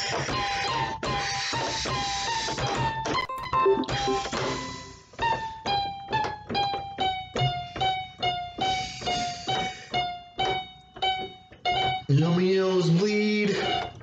Romeo's bleed.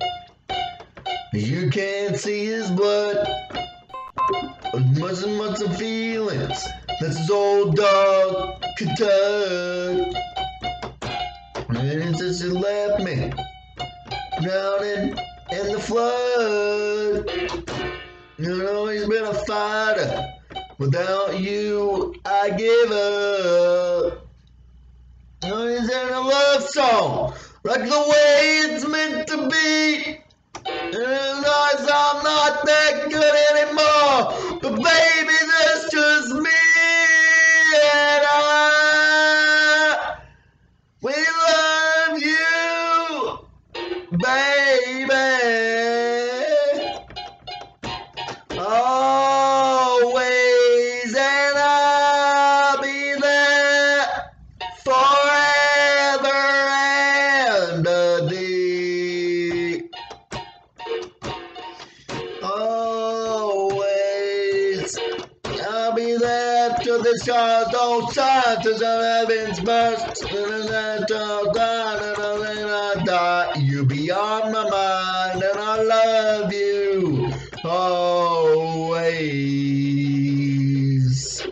You can't see his blood. Much and much of feelings. That's his old dog could touch. And it's just left me drowning in the flood. You know he's been a fighter. Without you, I give up. He's in a love song, like the way it's meant to be. And realize I'm not that good anymore, but baby, that's just me. And we love you, baby. Always, and I'll be there forever and a day. Always, I'll be there till the stars don't shine, till the heavens burst, and then I die. You be on my mind, and I love you always.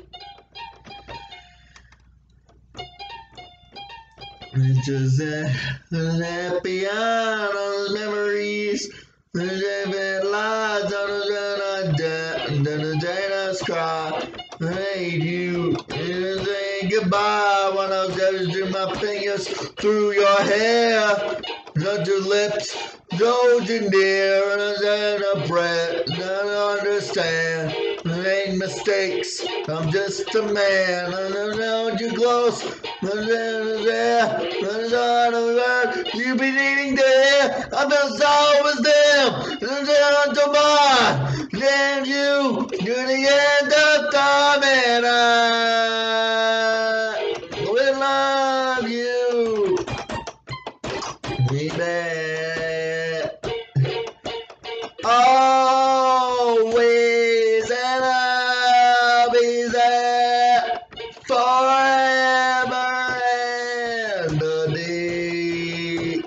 It's just happy on those memories. The David lies on the Dana's cry. I hate you. And say goodbye when I was through my fingers through your hair. Not your lips, those in there, and a breath. I don't understand. There ain't mistakes. I'm just a man. I don't know you close. You be needing there. I felt so was them. And to mine. Then you, you're the end of time, and I will love you. Be there. Always, and I'll be there forever and a day.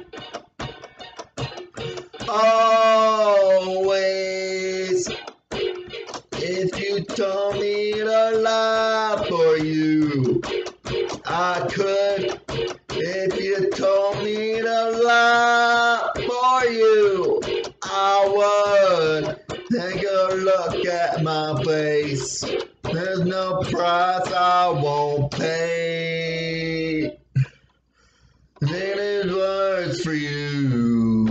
Always, if you told me to lie for you, I could. If you told me to lie for you, I would. Take a look at my face. There's no price I won't pay. These words for you.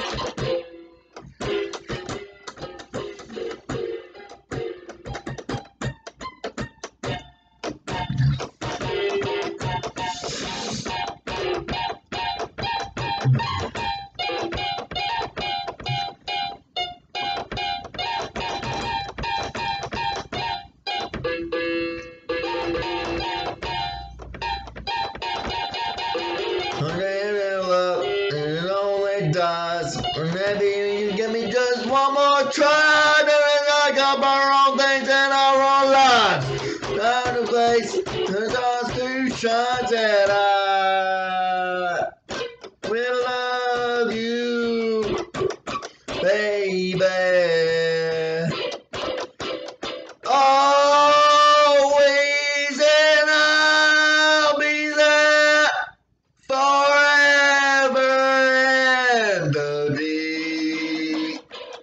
It only dies. Maybe you give me just one more try. Doing like up our own things in our own lives. Not a place the stars to shine, and I will love you, baby. Always, and I'll be there forever and a day.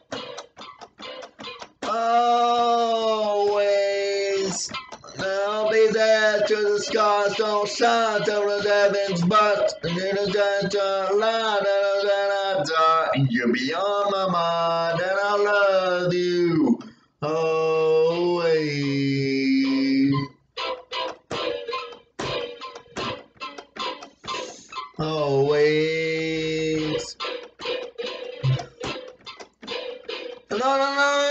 Always, I'll be there till the stars don't shine, till the heavens burst, and in the center line, and you'll be on my mind, and I love you always. Always. No, no, no.